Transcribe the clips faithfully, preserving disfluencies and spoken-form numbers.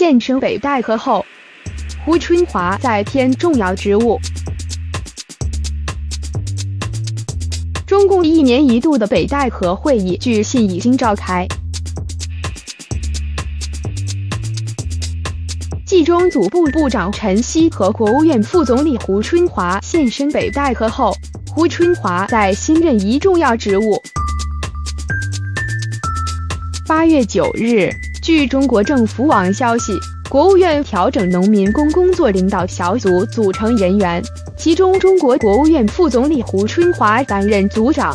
现身北戴河后，胡春华再添重要职务。中共一年一度的北戴河会议据信已经召开。继中组部部长陈希和国务院副总理胡春华现身北戴河后，胡春华在新任一重要职务。八月九日，据中国政府网消息，国务院调整农民工工作领导小组组成人员，其中中国国务院副总理胡春华担任组长。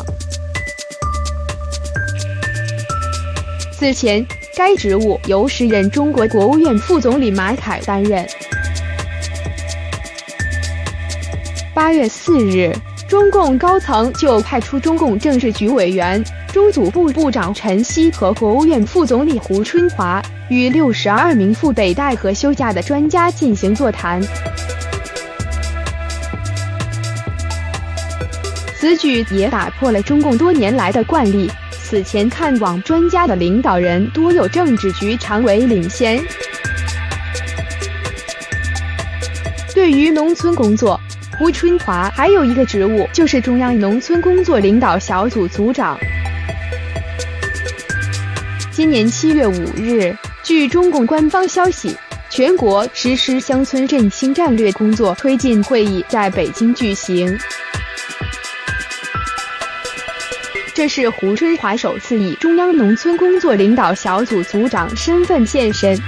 此前，该职务由时任中国国务院副总理马凯担任。八月四日，中共高层就派出中共政治局委员、中组部部长陈希和国务院副总理胡春华与六十二名赴北戴河休假的专家进行座谈。此举也打破了中共多年来的惯例，此前看望专家的领导人多有政治局常委领衔。对于农村工作，胡春华还有一个职务，就是中央农村工作领导小组组长。今年七月五日，据中共官方消息，全国实施乡村振兴战略工作推进会议在北京举行。这是胡春华首次以中央农村工作领导小组组长身份现身。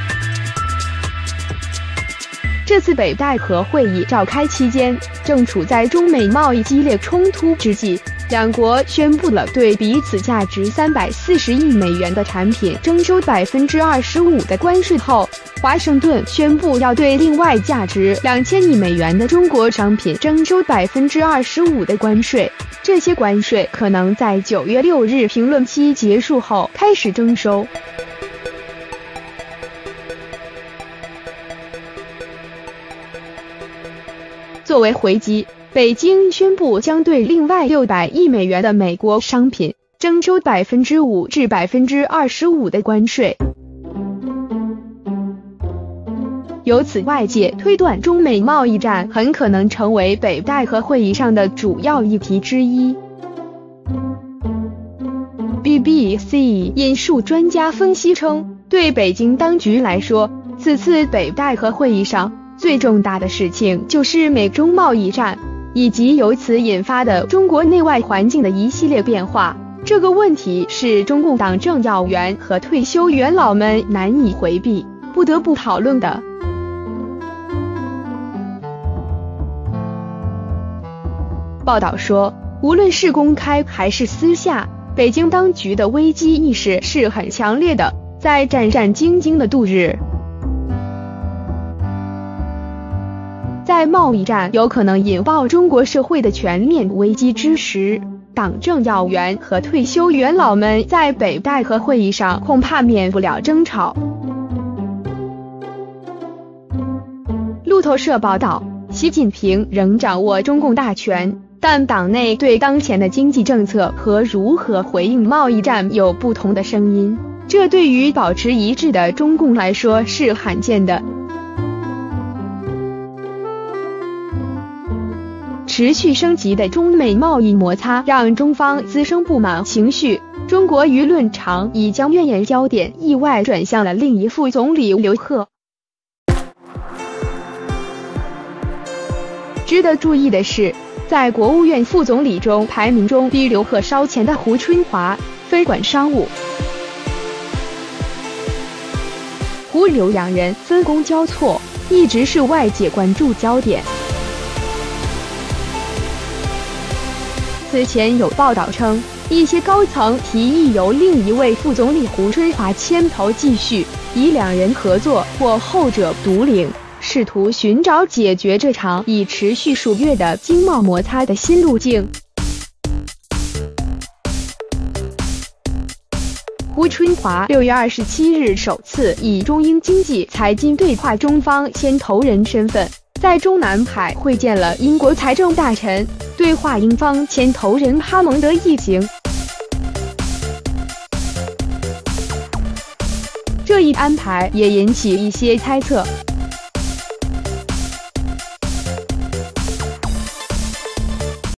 这次北戴河会议召开期间，正处在中美贸易激烈冲突之际，两国宣布了对彼此价值三百四十亿美元的产品征收百分之二十五的关税后，华盛顿宣布要对另外价值两千亿美元的中国商品征收百分之二十五的关税。这些关税可能在九月六日评论期结束后开始征收。作为回击，北京宣布将对另外六百亿美元的美国商品征收百分之五至百分之二十五的关税。由此，外界推断中美贸易战很可能成为北戴河会议上的主要议题之一。B B C 引述专家分析称，对北京当局来说，此次北戴河会议上最重大的事情就是美中贸易战，以及由此引发的中国内外环境的一系列变化。这个问题是中共党政要员和退休元老们难以回避，不得不讨论的。报道说，无论是公开还是私下，北京当局的危机意识是很强烈的，在战战兢兢的度日。在贸易战有可能引爆中国社会的全面危机之时，党政要员和退休元老们在北戴河会议上恐怕免不了争吵。路透社报道，习近平仍掌握中共大权，但党内对当前的经济政策和如何回应贸易战有不同的声音，这对于保持一致的中共来说是罕见的。持续升级的中美贸易摩擦让中方滋生不满情绪，中国舆论场已将怨言焦点意外转向了另一副总理刘鹤。值得注意的是，在国务院副总理中排名中比刘鹤稍前的胡春华分管商务，胡刘两人分工交错，一直是外界关注焦点。此前有报道称，一些高层提议由另一位副总理胡春华牵头继续，以两人合作或后者独领，试图寻找解决这场已持续数月的经贸摩擦的新路径。胡春华六月二十七日首次以中英经济财经对话中方牵头人身份，在中南海会见了英国财政大臣，对话英方牵头人哈蒙德一行。这这一安排也引起一些猜测。